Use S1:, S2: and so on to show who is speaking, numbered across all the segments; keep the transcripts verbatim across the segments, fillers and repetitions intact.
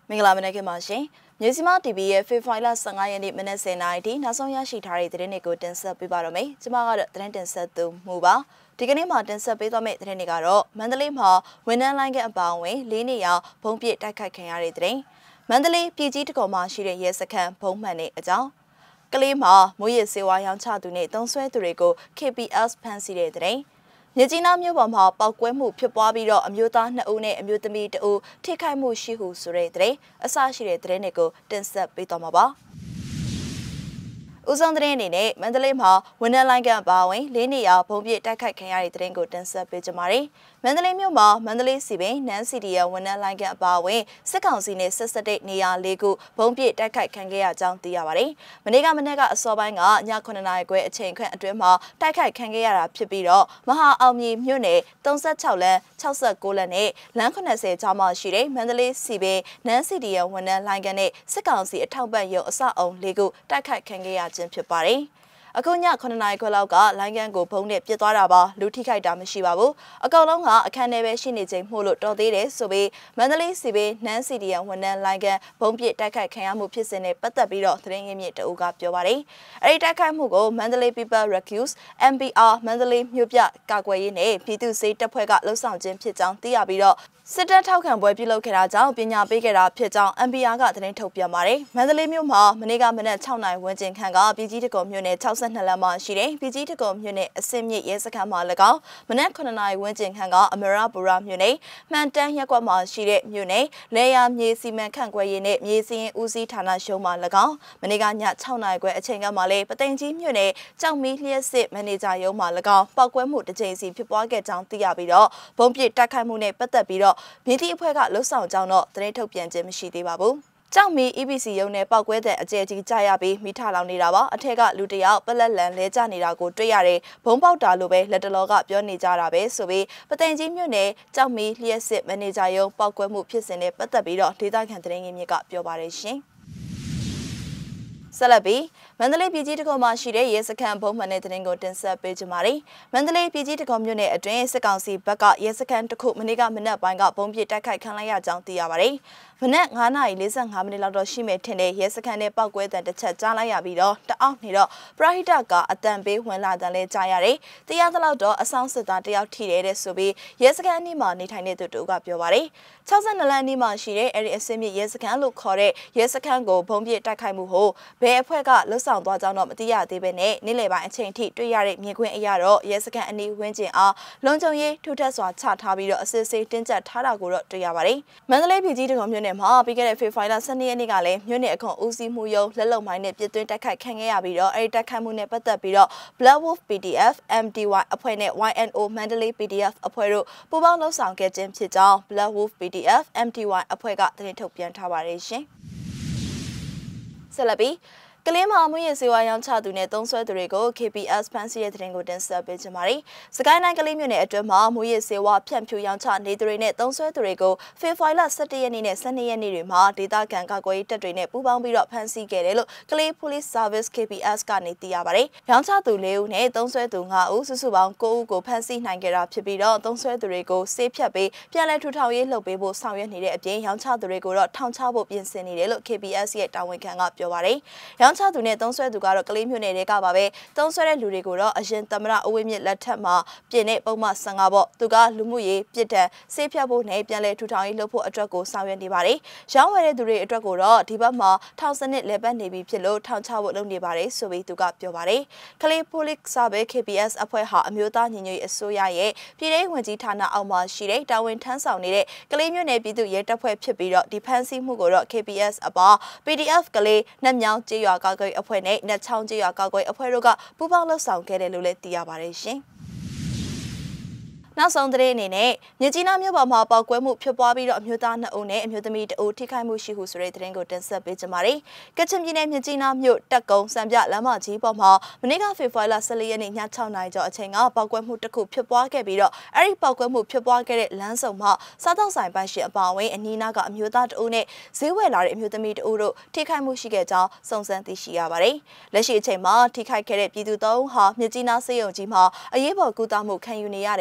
S1: မင်္ဂလာမနက်ခင်းပါရှင်။မြေစီမ တီ ဗီ ရဲ့ ဖေဖော်ဝါရီလ ၁၅ ရက်နေ့မနက် ၁၀ နာရီထိနောက်ဆုံးရရှိထားတဲ့သတင်းတွေကိုတင်ဆက်ပေးပါတော့မယ်။ကျွန်မကတော့သတင်းတင်ဆက်သူမှုပါ။ဒီကနေ့မှာတင်ဆက်ပေးသွားမယ့်သတင်းတွေကတော့မန္တလေးမှာဝန်ထမ်းလိုင်းကအပါအဝင်လေးနေရာဘုံပြစ်တိုက်ခိုက်ခံရတဲ့သတင်း။မန္တလေးပြည်ကြီးတကောမှာရှိတဲ့ရဲစခန်းဘုံမှန်တဲ့အကြောင်းကလေးမှာမိုးရစေဝါရောင်းချသူနဲ့တုံးဆွဲသူတွေကို K P S ဖမ်းဆီးတဲ့သတင်း။မြကြီးနားမြို့ပေါ်မှာပောက်ကွဲမှုဖြစ်ပွားပြီးတော့အမျိုးသားနှစ်ဦးနဲ့အမျိုးသမီးတဦးထိခိုက်မှုရှိဟုဆိုတဲ့တဲ့အစရှိတဲ့သတင်းတွေကိုတင်ဆက်ပေးသွားမှာပါ။ဦးဆောင်သတင်းအနေနဲ့မန္တလေးမှာဝန်ထမ်းလိုင်းကအပါအဝင်လေးနေရာဘုံပြစ်တိုက်ခိုက်ခံရတဲ့သတင်းကိုတင်ဆက်ပေးကြပါမယ်။မန္တလေးမြို့မှာမန္တလေးစီပင်နန်းစီတီရဲ့ဝန်ထမ်းလိုင်းကအပါအဝင်စစ်ကောင်စီနဲ့ဆက်စပ်တဲ့နေရာလေးခုဘုံပြစ်တိုက်ခိုက်ခံခဲ့ရကြောင်းသိရပါတယ်။မနေ့ကမနေ့ကအစောပိုင်းကညခုနှစ်နာရီခွဲအချိန်ခန့်အတွင်းမှာတိုက်ခိုက်ခံခဲ့ရတာဖြစ်ပြီးတော့မဟာအောင်မြေမြို့နယ်၃၆လမ်း၆၉လမ်းနဲ့လမ်း၇၀ကျောင်းမှာရှိတဲ့မန္တလေးစီပင်နန်းစီတီရဲ့ဝန်ထမ်းလိုင်းကနဲ့စစ်ကောင်စီအထောက်ပံ့ရုံအစအုံလေးခုတိုက်ခိုက်ခံခဲ့ရခြင်းဖြစ်ပါတယ်။အခုညခုနှစ်နာရီခွဲလောက်ကလိုင်းကန်ကိုဖုံးနဲ့ပြစ်သွားတာပါလူထိခိုက်တာမရှိပါဘူးအကောင်လုံးကအခန်းထဲပဲရှိနေချိန်မှုလို့တော်သေးတယ်ဆိုပြီးမန္တလေးစီပင်နန်းစီတီယန်ဝန်ထမ်းလိုင်းကန်ဘုံပြစ်တိုက်ခိုက်ခံရမှုဖြစ်စဉ်နဲ့ပတ်သက်ပြီးတော့သတင်းရင်းမြစ်တအုပ်ကပြောပါတယ်အဲဒီတိုက်ခိုက်မှုကိုမန္တလေး People Rescue M P R မန္တလေးမြို့ပြကာကွယ်ရေးနဲ့ပြည်သူ့စေတပ်ဖွဲ့ကလှုပ်ဆောင်ခြင်းဖြစ်ကြောင်းသိရပြီးတော့စစ်တပ်ထောက်ခံပွဲပြုလုပ်ခဲ့တာကြောင့်ပညာပေးခဲ့တာဖြစ်ကြောင်း M P R ကသတင်းထုတ်ပြန်ပါတယ်။မန္တလေးမြို့မှာမနေ့ကမနက်၆နာရီဝန်းကျင်ခန့်ကပြည်ကြီးတကုံမြို့နယ်၆၂လမ်းမှာရှိတဲ့ပြည်ကြီးတကုံမြို့နယ်အစစ်မြစ်ရဲစခန်းမှာ၎င်းမနက်ခုနှစ်နာရီဝန်းကျင်ခန့်ကအမရပူရမြို့နယ်မှန်တန်းရက်ကွက်မှာရှိတဲ့မြို့နယ်လေယာမြေစီမံခန့်ခွဲရေးနဲ့မြေစင်းဦးစီးဌာနရှုံးမှာ၎င်းမနေ့ကည၆နာရီခွဲအချိန်ကမှလည်းပသိမ်ကြီးမြို့နယ်ကြောက်မီလျှက်စစ်မန်နေဂျာရုံးမှာ၎င်းပောက်ကွဲမှုတစ်ကြိမ်စီဖြစ်ပွားခဲ့ကြောင်းသိရပြီးတော့ဘုံပြစ်တိုက်ခိုက်မှုနဲ့ပတ်သက်ပြီးတော့မြေတီအဖွဲ့ကလှုပ်ဆောင်ကြောင်းတော့သတင်းထုတ်ပြန်ခြင်းမရှိသေးပါဘူး။ကြောက်မီ E B C ရုံးနဲ့ပောက်ကွဲတဲ့အကျယ်ကြီးကြားရပြီးမိထလောင်နေတာပါ။အထက်ကလူတယောက်ပလက်လန်လဲကျနေတာကိုတွေ့ရတယ်။ဘုံပေါက်တာလိုပဲလက်တလောကပြောနေကြတာပဲဆိုပြီးပသိမ်ကြီးမြို့နယ်ကြောက်မီလျှက်စစ်မန်နေဂျာရုံးပောက်ကွဲမှုဖြစ်စဉ်နဲ့ပတ်သက်ပြီးတော့ဒေသခံသတင်းရင်းမြစ်ကပြောပါတယ်ရှင်။ဆက်လက်ပြီးမန္တလေးပြည်ကြီးတကုံမှာရှိတဲ့ရဲစခန်းဘုံမှန်တဲ့သတင်းကိုတင်ဆက်ပေးကြပါမယ်။မန္တလေးပြည်ကြီးတကုံမြို့နယ်အတွင်းစစ်ကောင်စီဘက်ကရဲစခန်းတစ်ခုမနေ့ကမနက်ပိုင်းကဘုံပြစ်တိုက်ခိုက်ခံလိုက်ရကြောင်းသိရပါတယ်။မနက်၅နာရီ၄၅မိနစ်လောက်တော့ရှိမယ်ထင်တဲ့ရဲစခန်းနဲ့ပောက်ကွဲတဲ့တစ်ချက်ကြားလိုက်ရပြီးတော့တအောက်နေတော့ပရဟိတကအတန်ပေးဝင်လာတယ်လဲကြားရတယ်။တရားသလောက်တော့အဆောင်စစ်သားတယောက်ထိတယ်တဲ့ဆိုပြီးရဲစခန်းအနီးမှာနေထိုင်တဲ့သူတို့ကပြောပါတယ်။၆၂လမ်းအနီးမှာရှိတဲ့အဲဒီအစင်းမြစ်ရဲစခန်းလို့ခေါ်တဲ့ရဲစခန်းကိုဘုံပြစ်တိုက်ခိုက်မှုဟိုဘယ်အဖွဲ့ကလှုပ်ဆောင်သွားကြောင်းတော့မသိရသေးပဲနဲ့နေ့လယ်ပိုင်းအချိန်ထိတွေ့ရတဲ့မြင်ကွင်းအရတော့ရဲစခန်းအနီးဝန်းကျင်အားလုံခြုံရေးထူထပ်စွာချထားပြီးတော့အစစ်ဆေးတင်းကျပ်ထားတာကိုတော့တွေ့ရပါတယ်။မန္တလေးပြည်ကြီးတကုံမြို့နယ်မှာပြီးခဲ့တဲ့ဖေဖော်ဝါရီလ၁၂ရက်နေ့ကလည်းမြို့နယ်အခွန်ဦးစီးမှုရုံးလက်လုံမိုင်းနဲ့ပြည်သွင်းတိုက်ခိုက်ခံခဲ့ရပြီးတော့အဲဒီတိုက်ခိုက်မှုနဲ့ပတ်သက်ပြီးတော့ Black Wolf P D F M D Y အဖွဲ့နဲ့ Y N O Mandalay P D F အဖွဲ့တို့ပူးပေါင်းလှုပ်ဆောင်ခဲ့ခြင်းဖြစ်ကြောင်း Black Wolf P D F M D Y အဖွဲ့ကသတင်းထုတ်ပြန်ထားပါတယ်ရှင်။ဆက်လက်ပြီးကလေးမှာမွေးရစေဝါရောင်းချသူနဲ့တုံးဆွဲသူတွေကို K P S ဖမ်းဆီးတဲ့သတင်းကိုတင်ဆက်ပေးကြပါမယ်။စကိုင်းတိုင်းကလေးမြို့နယ်အတွင်းမှာမွေးရစေဝါဖြန့်ဖြူရောင်းချနေသူတွေနဲ့တုံးဆွဲသူတွေကိုဖေဖော်ဝါရီလ၁၁ရက်နေ့နဲ့၁၂ရက်နေ့တွေမှာဒေသခံကာကွယ်ရေးတပ်တွေနဲ့ပူးပေါင်းပြီးတော့ဖမ်းဆီးခဲ့တယ်လို့ကလေး Police Service K P S ကနေသိရပါတယ်။ရောင်းချသူ၄ဦးနဲ့တုံးဆွဲသူ၅ဦးစုစုပေါင်း၉ဦးကိုဖမ်းဆီးနိုင်ခဲ့တာဖြစ်ပြီးတော့တုံးဆွဲသူတွေကိုဆေးဖြတ်ပြီးပြန်လည်ထူထောင်ရေးလုပ်ပေးဖို့ဆောင်ရွက်နေတဲ့အပြင်ရောင်းချသူတွေကိုတော့ထောင်ချဖို့ပြင်ဆင်နေတယ်လို့ K P S ရဲ့တာဝန်ခံကပြောပါတယ်။ရောင်းချသူနဲ့တုံးဆွဲသူကတော့ကလေးမျိုးနယ်တွေကပါပဲတုံးဆွဲတဲ့လူတွေကိုတော့အရင်သမရအဝေးမြစ်လက်ထက်မှာပြင်တဲ့ပုံမှန်၁၅ပေါ့သူကလူမှုရေးပြစ်ဒဏ်ဆေးဖြတ်ဖို့နဲ့ပြန်လည်ထူထောင်ရေးလုပ်ဖို့အတွက်ကိုဆောင်ရွက်နေပါတယ်ရောင်းဝယ်တဲ့သူတွေအတွက်ကိုတော့ဒီဘက်မှာထောင်စနစ်လဲပတ်နေပြီဖြစ်လို့ထောင်ချဖို့လုပ်နေပါတယ်ဆိုပြီးသူကပြောပါတယ်ကလေး Police Service K P S အဖွဲ့ဟာအမျိုးသားညီညွတ်ရေးအစိုးရရဲ့ပြည်ထောင်ဝင်ကြီးဌာနအောက်မှာရှိတဲ့တာဝန်ထမ်းဆောင်နေတဲ့ကလေးမျိုးနယ်ပြည်သူ့ရဲတပ်ဖွဲ့ဖြစ်ပြီးတော့ဒီဖမ်းဆီးမှုကိုတော့ K P S အပါ P D F ကလေးနှက်မြောင်းကျေးရွာကာကွယ်အဖွဲ့နဲ့နက်ချောင်းကျေးရွာကာကွယ်အဖွဲ့တို့ကပူးပေါင်းလှုပ်ဆောင်ခဲ့တယ်လို့လည်းသိရပါတယ်ရှင်။နောက်ဆုံးသတင်းအနေနဲ့မြကြီးနားမြို့ပေါ်မှာပောက်ကွဲမှုဖြစ်ပွားပြီးတော့အမျိုးသားနှစ်ဦးနဲ့အမျိုးသမီးတဦးထိခိုက်မှုရှိဟုဆိုတဲ့သတင်းကိုတင်ဆက်ပေးကြပါမယ်။ကချင်ပြည်နယ်မြကြီးနားမြို့တက်ကုန်းစံပြလမ်းမကြီးပေါ်မှာမနေ့ကဖေဖော်ဝါရီလ၁၄ရက်နေ့ည၆နာရီကျော်အချိန်ကပောက်ကွဲမှုတစ်ခုဖြစ်ပွားခဲ့ပြီးတော့အဲဒီပောက်ကွဲမှုဖြစ်ပွားခဲ့တဲ့လမ်းစုံမှာစားတောက်ဆိုင်ပိုင်ရှင်အပါအဝင်အနီးနားကအမျိုးသားတဦးနဲ့ဈေးဝယ်လာတဲ့အမျိုးသမီးတဦးတို့ထိခိုက်မှုရှိခဲ့ကြောင်းစုံစမ်းသိရှိရပါတယ်။လက်ရှိအချိန်မှာထိခိုက်ခဲ့တဲ့ပြည်သူသုံးဦးဟာမြကြီးနားစေယုံကြီးမှာအရေးပေါ်ကုသမှုခံယူနေရတယ်လို့လည်းသိ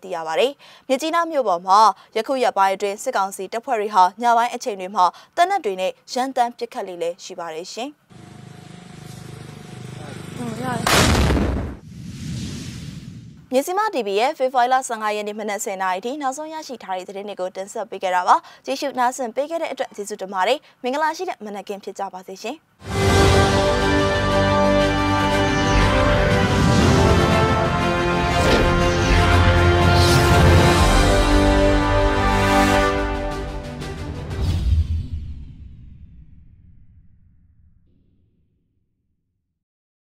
S1: ရပါတယ်။မြကြီးနားမြို့ပေါ်မှာယခုရက်ပိုင်းအတွင်းစစ်ကောင်စီတပ်ဖွဲ့တွေဟာညပိုင်းအချိန်တွေမှာတပ်နက်တွေနဲ့ရန်တမ်းပစ်ခတ်လေးလည်းရှိပါတယ်ရှင်။ဟုတ်ရတယ်မြစီမ တီဗီ ရဲ့ဖေဖော်ဝါရီလဆယ့်ငါရက်နေ့မနက်ဆယ်နာရီထိနောက်ဆုံးရရှိထားတဲ့သတင်းတွေကိုတင်ဆက်ပေးခဲ့တာပါ။ကြည့်ရှုနားဆင်ပေးခဲ့တဲ့အတွက်ကျေးဇူးတင်ပါတယ်။မင်္ဂလာရှိတဲ့မနက်ခင်းဖြစ်ကြပါစေရှင်။